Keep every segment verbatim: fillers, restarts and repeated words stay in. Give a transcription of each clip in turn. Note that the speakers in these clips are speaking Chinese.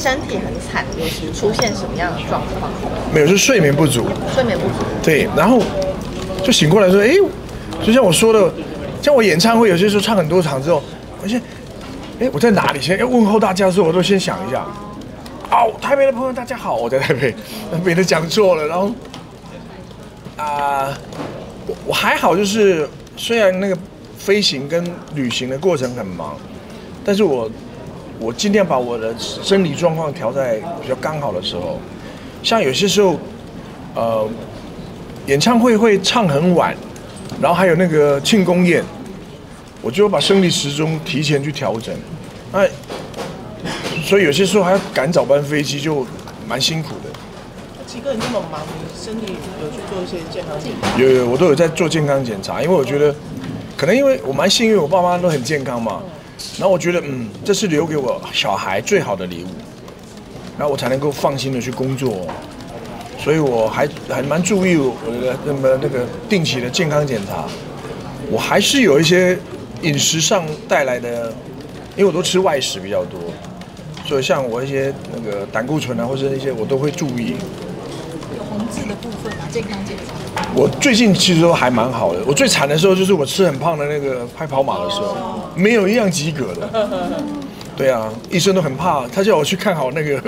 身体很惨，有时出现什么样的状况？ 没有，是睡眠不足。 睡眠不足。 对，然后就醒过来说，哎，就像我说的，像我演唱会有些时候唱很多场之后，我先，哎，我在哪里？先要问候大家的时候，我都先想一下。哦，台北的朋友大家好，我在台北，别人讲错了，然后啊、呃，我我还好，就是虽然那个飞行跟旅行的过程很忙，但是我我尽量把我的生理状况调在比较刚好的时候，像有些时候，呃，演唱会会唱很晚，然后还有那个庆功宴，我就把生理时钟提前去调整，那。所以有些时候还要赶早班飞机，就蛮辛苦的。 七哥，你那么忙，你身体有去做一些健康检查？ 有有，我都有在做健康检查，因为我觉得，可能因为我蛮幸运，我爸妈都很健康嘛。然后我觉得，嗯，这是留给我小孩最好的礼物，然后我才能够放心的去工作。所以我还还蛮注意我的那么那个定期的健康检查。我还是有一些饮食上带来的，因为我都吃外食比较多。所以像我一些那个胆固醇啊，或者一些我都会注意。 有红字的部分嘛，健康检查。 我最近其实都还蛮好的。我最惨的时候就是我吃很胖的那个拍跑马的时候，没有一样及格的。对啊，医生都很怕，他叫我去看好那个。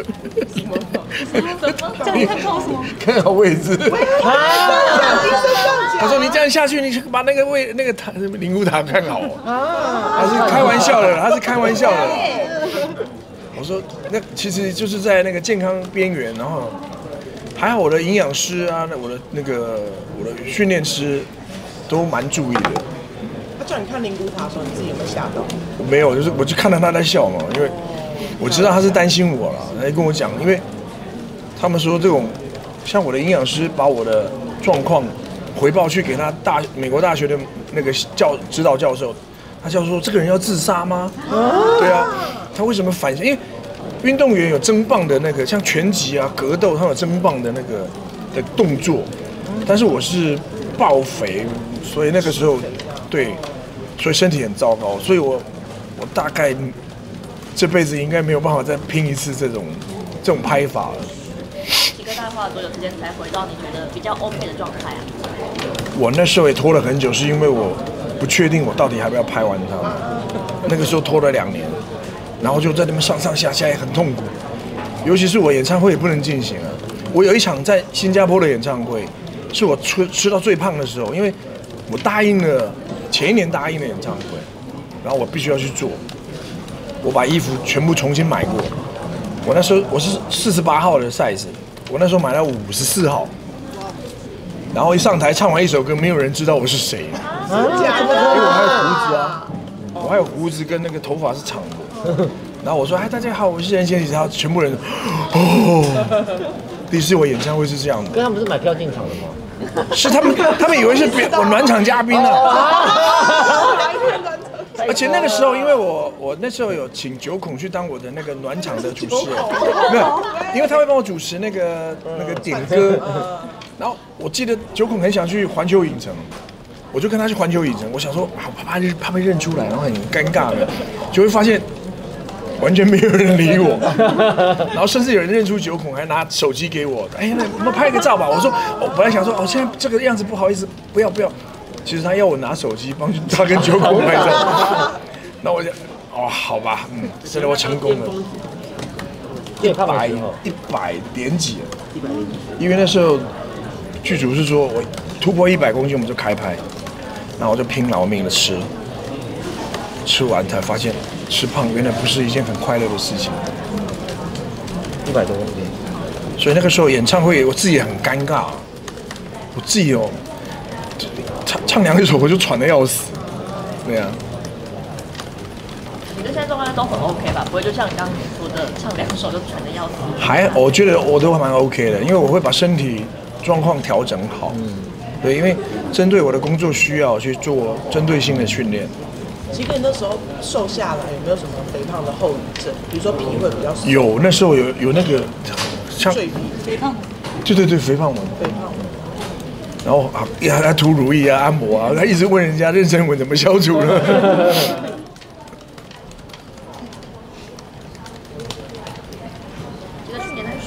叫你看好什么？ 看好位置。他说你这样下去，你把那个位那个塔灵骨塔看好。啊，他是开玩笑的，他是开玩笑的。我说那其实就是在那个健康边缘，然后还好我的营养师啊，我的那个我的训练师都蛮注意的。 他叫你看灵骨塔的时候，你自己有没有吓到？ 我没有，就是我就看到他在笑嘛，因为我知道他是担心我了，他跟我讲，因为他们说这种像我的营养师把我的状况回报去给他大美国大学的那个教指导教授，他教授说这个人要自杀吗？对啊。他为什么反应？因为运动员有争棒的那个，像拳击啊、格斗，他有争棒的那个的动作。但是我是爆肥，所以那个时候，对，所以身体很糟糕。所以我我大概这辈子应该没有办法再拼一次这种这种拍法了。 几个大概花了多久时间才回到你觉得比较 OK 的状态啊？ 我那时候也拖了很久，是因为我不确定我到底要不要拍完它。那个时候拖了两年。然后就在那边上上下下也很痛苦，尤其是我演唱会也不能进行啊。我有一场在新加坡的演唱会，是我吃吃到最胖的时候，因为我答应了前一年答应的演唱会，然后我必须要去做，我把衣服全部重新买过。我那时候我是四十八号的 size， 我那时候买到五十四号，然后一上台唱完一首歌，没有人知道我是谁， 啊， 因为我还有胡子啊，我还有胡子跟那个头发是长的。然后我说：“哎，大家好，我是任贤齐。”然后全部人哦，第一次我演唱会是这样的。 跟他们是买票进场的吗？ 是他们，他们以为是别我暖场嘉宾呢、啊。而且那个时候，因为我我那时候有请九孔去当我的那个暖场的主持人，没有，因为他会帮我主持那个那个点歌。然后我记得九孔很想去环球影城。我就跟他去环球影城，我想说，啊，怕怕怕被认出来，然后很尴尬的，就会发现完全没有人理我，然后甚至有人认出九孔，还拿手机给我，哎，那我们拍个照吧。我说，我本来想说，哦，现在这个样子不好意思，不要不要。其实他要我拿手机帮他跟九孔拍照，那我就，哦，好吧，嗯，真的我成功了，一百一百点几，因为那时候剧组是说我突破一百公斤我们就开拍。然后我就拼老命的吃，吃完才发现吃胖原来不是一件很快乐的事情。 一百多公斤， 所以那个时候演唱会我自己也很尴尬，我自己哦，唱唱两首我就喘得要死，对啊。 你对现在状态都很 OK 吧？不会就像你刚刚说的，唱两首就喘得要死？ 还我觉得我都蛮 OK 的，因为我会把身体状况调整好。嗯。对，因为针对我的工作需要去做针对性的训练。 其实你那时候瘦下来有没有什么肥胖的后遗症？比如说皮会比较瘦。 有，那时候有有那个像赘皮、 肥胖。 对对对，肥胖纹。 肥胖纹。 然后啊，呀，他涂乳液啊、按摩啊，他一直问人家妊娠纹怎么消除呢？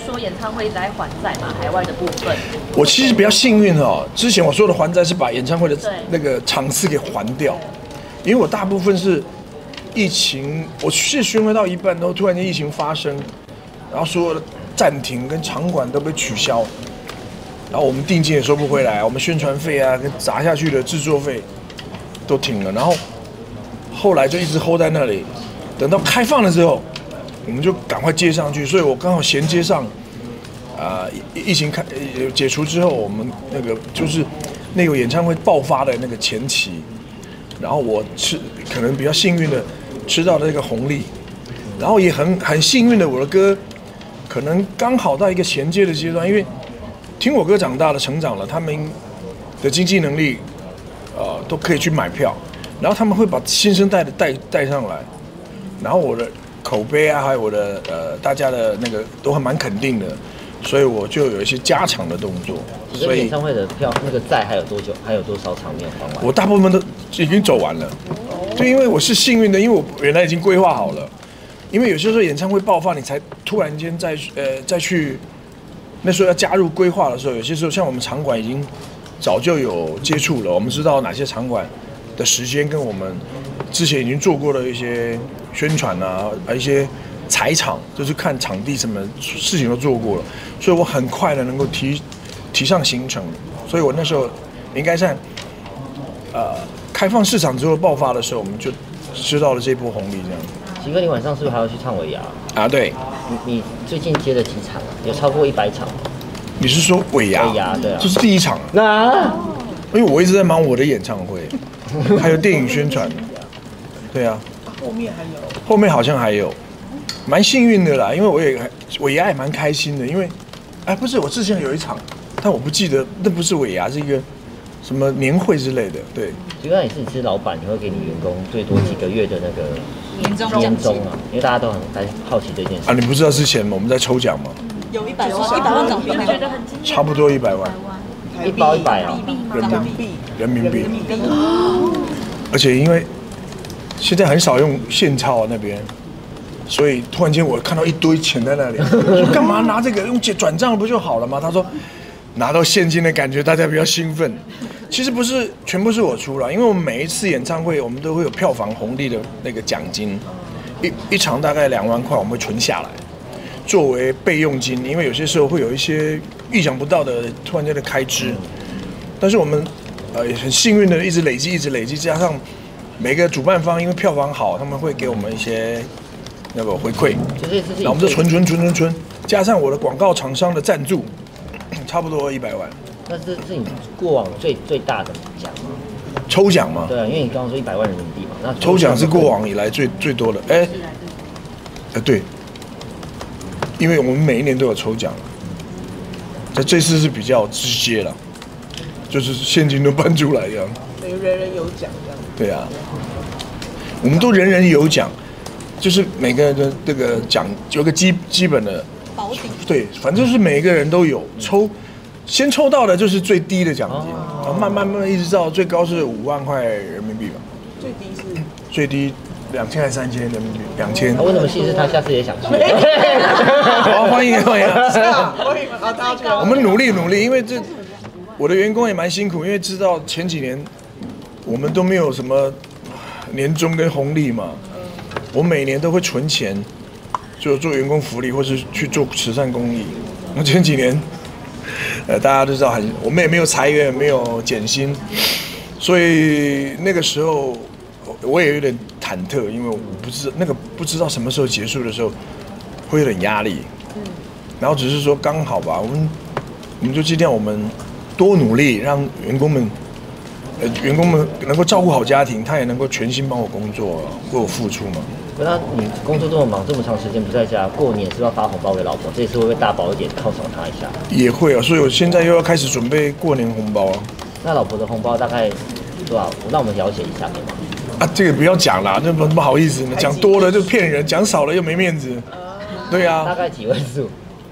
说演唱会一直在还债嘛，海外的部分。 我其实比较幸运哦，之前我说的还债是把演唱会的那个场次给还掉，因为我大部分是疫情，我是巡回到一半，然后突然间疫情发生，然后所有的暂停跟场馆都被取消，然后我们定金也收不回来，我们宣传费啊跟砸下去的制作费都停了，然后后来就一直 hold 在那里，等到开放了之后，我们就赶快接上去，所以我刚好衔接上，啊、呃，疫情开解除之后，我们那个就是那个演唱会爆发的那个前期，然后我吃可能比较幸运的吃到了这个红利，然后也很很幸运的我的歌可能刚好到一个衔接的阶段，因为听我歌长大的成长了，他们的经济能力呃都可以去买票，然后他们会把新生代的带带上来，然后我的口碑啊，还有我的呃大家的那个都还蛮肯定的，所以我就有一些加强的动作。 所以演唱会的票那个债还有多久？还有多少场没有还完？ 我大部分都已经走完了，就因为我是幸运的，因为我原来已经规划好了。因为有些时候演唱会爆发，你才突然间再呃再去，那时候要加入规划的时候，有些时候像我们场馆已经早就有接触了，我们知道哪些场馆的时间跟我们之前已经做过的一些宣传啊，一些踩场，就是看场地什么事情都做过了，所以我很快的能够提提上行程，所以我那时候应该在呃开放市场之后爆发的时候，我们就吃到了这波红利这样。 奇哥，你晚上是不是还要去唱尾牙？ 啊，对。 你你最近接了几场？有超过一百场？ 你是说尾牙？ 尾牙对啊， 这是第一场。 那因为我一直在忙我的演唱会，还有电影宣传。对啊。 后面还有？ 后面好像还有，蛮幸运的啦，因为我也尾牙也蛮开心的，因为，哎，不是我之前有一场，但我不记得那不是尾牙，是一个什么年会之类的，对。 奇哥，你是你是老板，你会给你员工最多几个月的那个？ 年终年终啊，因为大家都很在好奇这件事啊。你不知道之前我们在抽奖吗？ 有一百万，一百万港币吗？ 差不多一百万， 一包一百啊， 人民币，人民币。而且因为现在很少用现钞啊那边，所以突然间我看到一堆钱在那里，说干嘛拿这个用转账不就好了吗？他说拿到现金的感觉大家比较兴奋。其实不是全部是我出了，因为我们每一次演唱会，我们都会有票房红利的那个奖金，一一场大概两万块，我们会存下来，作为备用金。因为有些时候会有一些意想不到的突然间的开支，但是我们呃也很幸运的一直累积，一直累积，加上每个主办方因为票房好，他们会给我们一些那个回馈，然后我们就存存存存存，加上我的广告厂商的赞助，差不多一百万。 那是是你过往最最大的奖吗？ 抽奖吗？ 对啊，因为你刚刚说一百万人民币嘛，那抽奖是过往以来最最多的。哎，呃对，因为我们每一年都有抽奖，在这次是比较直接了，就是现金都搬出来这样。 等于人人有奖这样。 对啊，我们都人人有奖，就是每个人的这个奖有个基基本的保底。 对，反正就是每个人都有抽。先抽到的就是最低的奖金，然后慢慢慢慢一直到最高是五万块人民币吧。 最低是？ 最低两千还是三千人民币？两千。 为什么其实他下次也想去？ 好，欢迎欢迎。 是啊，欢迎啊，大家。 我们努力努力，因为这我的员工也蛮辛苦，因为知道前几年我们都没有什么年终跟红利嘛，我每年都会存钱，就做员工福利或是去做慈善公益。我前几年。呃，大家都知道很，我们也没有裁员，没有减薪，所以那个时候我也有点忐忑，因为我不知那个不知道什么时候结束的时候，会有点压力。嗯。然后只是说刚好吧，我们我们就尽量我们多努力，让员工们，呃，员工们能够照顾好家庭，他也能够全心帮我工作，为我付出嘛。 那你工作这么忙，这么长时间不在家，过年是不是要发红包给老婆？这一次会不会大包一点犒赏她一下？ 也会啊，所以我现在又要开始准备过年红包啊。 那老婆的红包大概多少？让我们了解一下，可以吗？ 啊，这个不要讲啦，这不不好意思呢，讲多了就骗人，讲少了又没面子。对啊。 大概几位数？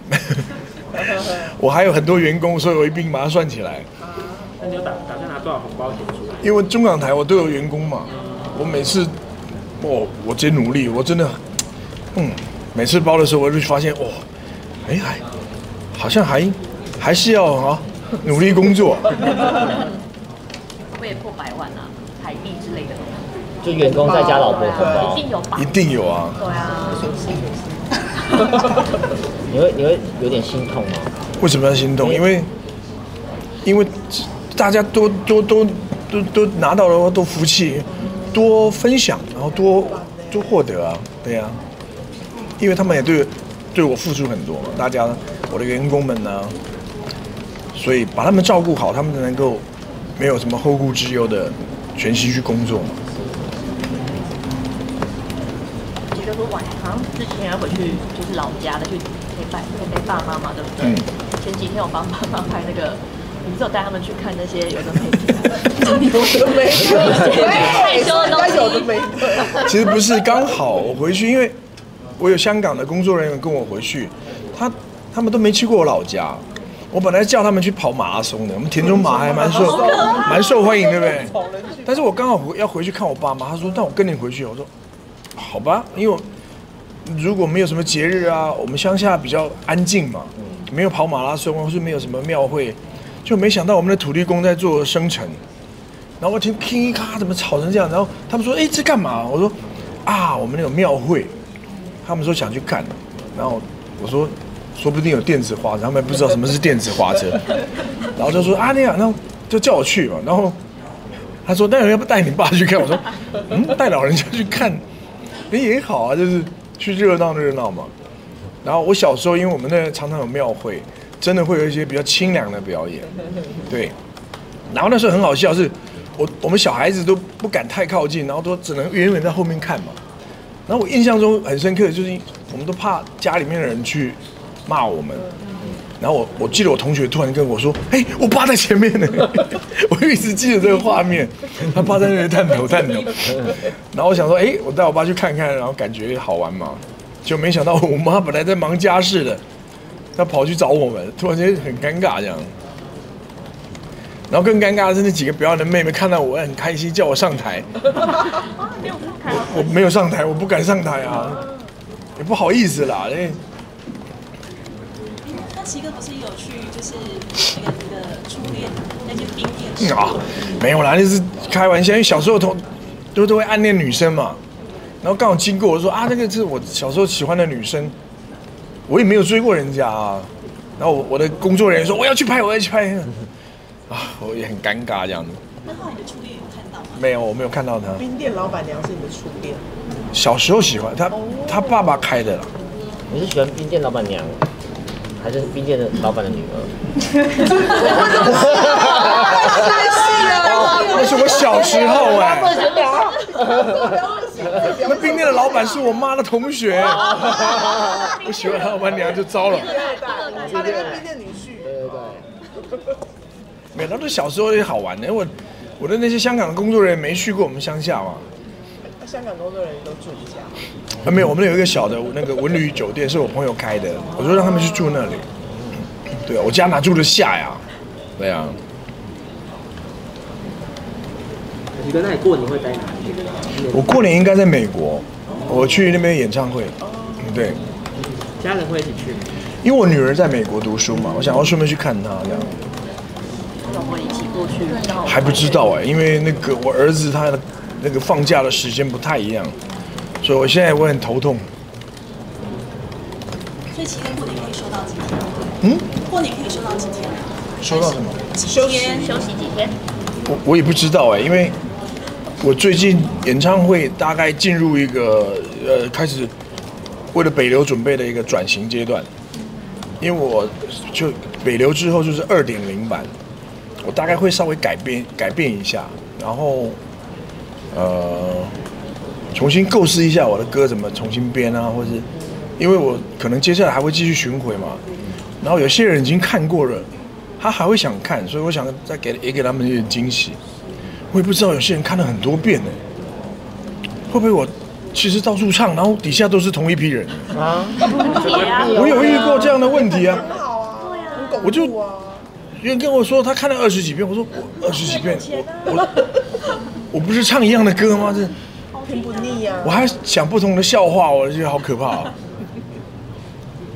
我还有很多员工，所以我一并把它算起来。 那你有打打算拿多少红包钱出来？ 因为中港台我都有员工嘛，我每次。哦，我真努力，我真的，嗯，每次包的时候我就发现，哦，哎还好像还还是要啊努力工作。 会不会破百万啊？台币之类的？ 就员工在家老婆红包， 一定有吧？ 一定有啊。 对啊。 你会你会有点心痛吗？ 为什么要心痛？因为因为大家都都都都都拿到了，都服气，多分享，然后多多获得啊，对呀、啊。因为他们也对对我付出很多嘛，大家我的员工们呢、啊，所以把他们照顾好，他们才能够没有什么后顾之忧的全心去工作嘛。 就是晚上之前要回去就是老家的去陪伴陪陪爸妈嘛，对不对？ 嗯。 前几天我帮爸妈拍那个，你不是有带他们去看那些有的没的， 有的没的， 害羞的东西， 有的没的。 其实不是，刚好我回去，因为我有香港的工作人员跟我回去，他他们都没去过我老家。我本来叫他们去跑马拉松的，我们田中马还蛮受蛮受欢迎，对不对？但是我刚好要回去看我爸妈，他说：“那我跟你回去。”我说：“好吧，因为我如果没有什么节日啊，我们乡下比较安静嘛，没有跑马拉松，或是没有什么庙会，就没想到我们的土地公在做生辰。然后我听听咔，怎么吵成这样？然后他们说：‘哎，这干嘛？’我说：‘啊，我们有庙会。’他们说想去看，然后我说。”说不定有电子花车，他们不知道什么是电子花车，然后就说啊那样，然后就叫我去嘛，然后他说那要不带你爸去看？我说嗯，带老人家去看，哎也好啊，就是去热闹热闹嘛。然后我小时候，因为我们那常常有庙会，真的会有一些比较清凉的表演，对。然后那时候很好笑，是我我们小孩子都不敢太靠近，然后都只能远远在后面看嘛。然后我印象中很深刻的就是，我们都怕家里面的人去。骂我们，然后我我记得我同学突然跟我说：“哎、欸，我爸在前面呢。”我一直记得这个画面，他爸在那里探头探头。然后我想说：“哎、欸，我带我爸去看看，然后感觉好玩嘛。”就没想到我妈本来在忙家事的，她跑去找我们，突然间很尴尬这样。然后更尴尬的是那几个表演的妹妹看到我很开心，叫我上台。我我没有上台，我不敢上台啊，也不好意思啦，因为。 奇哥不是有去，就是那个你的初恋那间冰店啊？没有啦，那是开玩笑。因为小时候都都都会暗恋女生嘛，然后刚好经过，我说啊，那个是我小时候喜欢的女生，我也没有追过人家啊。然后我我的工作人员说我要去拍，我要去拍，啊，我也很尴尬这样子。 那后来你的初恋有看到吗？ 没有，我没有看到她。 冰店老板娘是你的初恋？ 小时候喜欢她，她爸爸开的啦。 你是喜欢冰店老板娘？还是冰店的老板的女儿？ 那是我小时候哎、欸。那冰店的老板是我妈的同学，我喜欢老板娘就糟了。 他那个冰店女婿。 对对对。 没有，那都小时候也好玩的。我我的那些香港的工作人员没去过我们乡下嘛。 香港工作人员都住一家。 啊，没有，我们有一个小的那个文旅酒店，是我朋友开的，我说让他们去住那里。对啊，我家哪住得下呀？对啊。 你跟那里过年会待哪里？ 我过年应该在美国，我去那边演唱会。对。 家人会一起去？ 因为我女儿在美国读书嘛，我想要顺便去看她这样。 老婆一起过去？ 还不知道哎、欸，因为那个我儿子他的那个放假的时间不太一样。所以我现在我很头痛。 所以其实过年可以休到几天？ 嗯？ 过年可以休到几天？ 收到什么？ 休息休息几天？ 我我也不知道哎、欸，因为我最近演唱会大概进入一个呃开始为了北流准备的一个转型阶段，因为我就北流之后就是二点零版，我大概会稍微改变改变一下，然后呃。重新构思一下我的歌怎么重新编啊，或者因为我可能接下来还会继续巡回嘛，然后有些人已经看过了，他还会想看，所以我想再给也给他们一点惊喜。我也不知道有些人看了很多遍呢，会不会我其实到处唱，然后底下都是同一批人啊？我有遇过这样的问题啊， 很好啊，对啊，很巩固啊。 我就有人跟我说他看了二十几遍，我说我二十几遍，我我我不是唱一样的歌吗？这。 听不腻啊！ 我还想不同的笑话，我觉得好可怕啊！ 其实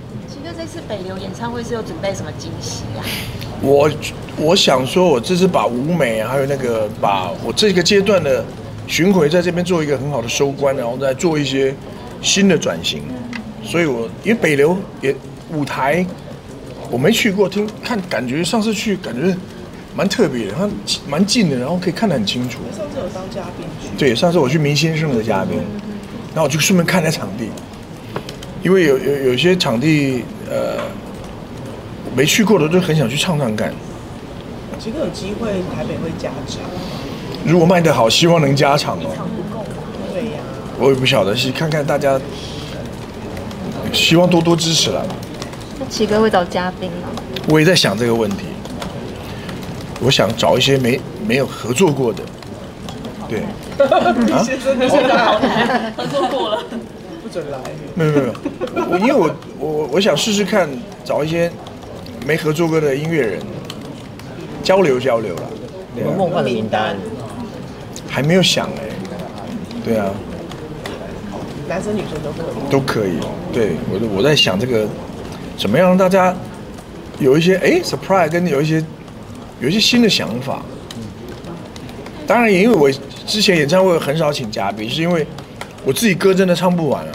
哥这次北流演唱会是有准备什么惊喜啊？ 我我想说，我这次把舞美还有那个把我这个阶段的巡回在这边做一个很好的收官，然后再做一些新的转型。所以我因为北流也舞台我没去过，听看感觉上次去感觉蛮特别的，它蛮近的，然后可以看得很清楚。 上次有当嘉宾去。 对，上次我去明先生的嘉宾，然后我就顺便看那场地，因为有有有些场地呃没去过的，就很想去唱唱看。 其实有机会台北会加场， 如果卖得好，希望能加场哦。 对呀。 我也不晓得，是看看大家，希望多多支持啦。 那奇哥会找嘉宾吗？ 我也在想这个问题，我想找一些没没有合作过的，对。 啊？先生，你现在合作过了， 不准来。 没有没有，我因为我我我想试试看，找一些没合作过的音乐人交流交流啦。 你们梦幻的名单还没有想哎、对啊。 男生女生都可以。 都可以，对我我在想这个，怎么样让大家有一些哎 surprise， 跟有一些有一些新的想法。当然，也因为我之前演唱会很少请嘉宾，是因为我自己歌真的唱不完啊，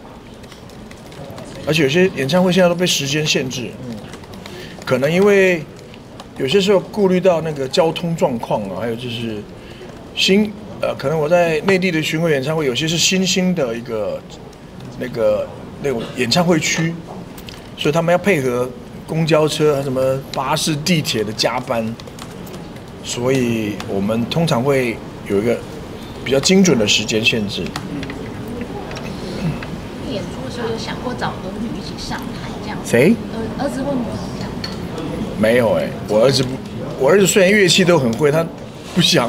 而且有些演唱会现在都被时间限制，可能因为有些时候顾虑到那个交通状况啊，还有就是新。呃，可能我在内地的巡回演唱会，有些是新兴的一个那个那种演唱会区，所以他们要配合公交车、什么巴士、地铁的加班，所以我们通常会有一个比较精准的时间限制。 演出的时候有想过找儿女一起上台这样？ 谁？ 儿儿子或女儿这样？ 没有哎、欸，我儿子不，我儿子虽然乐器都很会，他不想。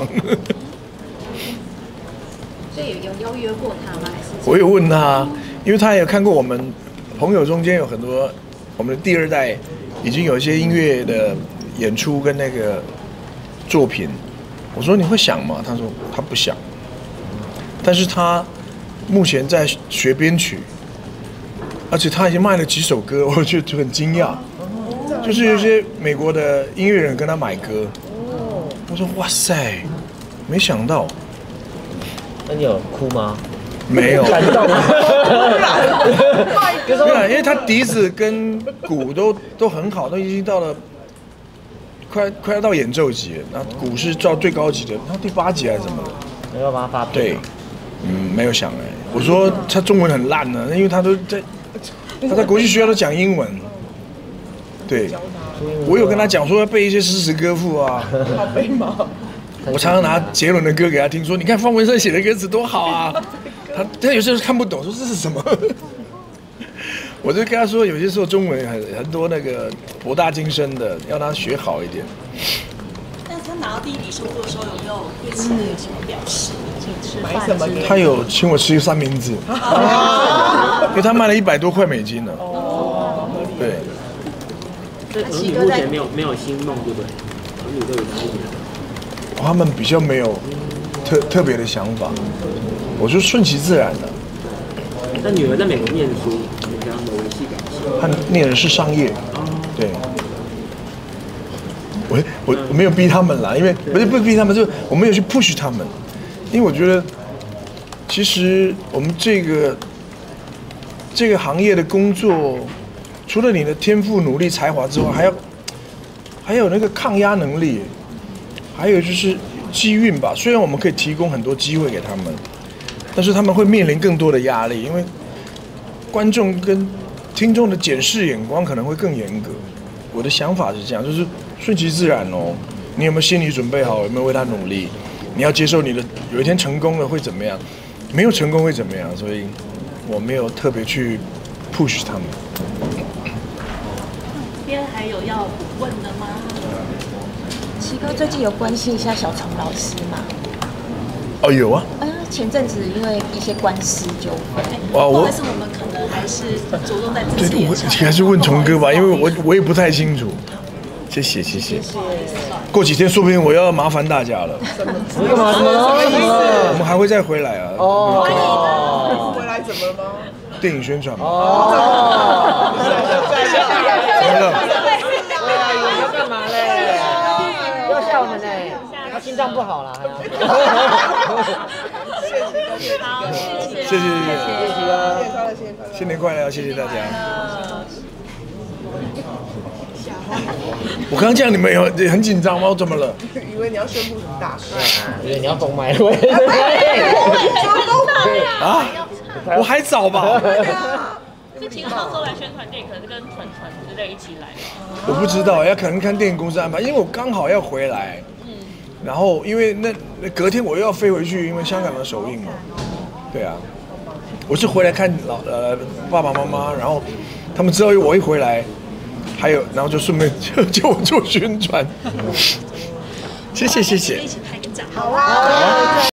所以有邀约过他吗？还是我有问他，因为他也看过我们朋友中间有很多我们的第二代已经有一些音乐的演出跟那个作品。我说你会想吗？他说他不想，但是他目前在学编曲，而且他已经卖了几首歌，我觉得就很惊讶。就是有些美国的音乐人跟他买歌，我说哇塞，没想到。 那你有哭吗？ 没有， 感动。 没有，因为他笛子跟鼓都都很好，都已经到了快快要到演奏级了。那鼓是到最高级的，他第八级还是什么的？ 你要帮他发片？ 对，嗯，没有想哎、欸。我说他中文很烂呢，因为他都在他在国际学校都讲英文。对，我有跟他讲说要背一些诗词歌赋啊。 好背吗？ 我常常拿杰伦的歌给他听，说你看方文山写的歌词多好啊。他他有时候看不懂，说这是什么。我就跟他说，有些时候中文很很多那个博大精深的，要他学好一点。 但是他拿到第一笔收入的时候，有没有对其他有什么表示？ 请吃买什么给你？ 他有请我吃三明治，因为他卖了一百多块美金呢。 哦，合理。 对。 所以儿女目前没有没有新梦，对不对？儿女都有哪一点？ 他们比较没有特特别的想法，我就顺其自然的。 那女儿在美国念书，你跟他们维系感情？ 他念的是商业，对。我我我没有逼他们啦，因为不是不是逼他们，就是我没有去 push 他们，因为我觉得其实我们这个这个行业的工作，除了你的天赋、努力、才华之外，还要还有那个抗压能力。还有就是机运吧，虽然我们可以提供很多机会给他们，但是他们会面临更多的压力，因为观众跟听众的检视眼光可能会更严格。我的想法是这样，就是顺其自然哦。你有没有心理准备好？有没有为他努力？你要接受你的有一天成功了会怎么样，没有成功会怎么样？所以我没有特别去 push 他们。 这边还有要问的吗？ 奇哥最近有关心一下小虫老师吗？ 哦，有啊。 呃，前阵子因为一些官司纠纷， 哇，我或者是我们可能还是着重在支持对，我演唱会。 还是问虫哥吧，因为我我也不太清楚。谢谢谢谢。过几天说不定我要麻烦大家了。 干嘛？什么？ 我们还会再回来啊。 哦，回来怎么了吗？ 电影宣传嘛。 哦， 怎么了？ 你要干嘛嘞？要吓我们嘞？他心脏不好了，还要。 好，谢谢， 谢谢谢谢， 谢谢哥。 新年快乐，谢谢大家。我刚刚这样，你们有很紧张吗？我怎么了？ 以为你要宣布什么大事？ 以为你要封麦了。 啊，我还早吧？ 是请浩州来宣传电影，可能是跟纯纯之类一起来吗？ 我不知道，要可能看电影公司安排，因为我刚好要回来。然后因为那那隔天我又要飞回去，因为香港的首映嘛。对啊，我是回来看老呃爸爸妈妈，然后他们知道我一回来，还有然后就顺便就叫我做宣传。谢谢谢谢。 一起拍个照。 好啊。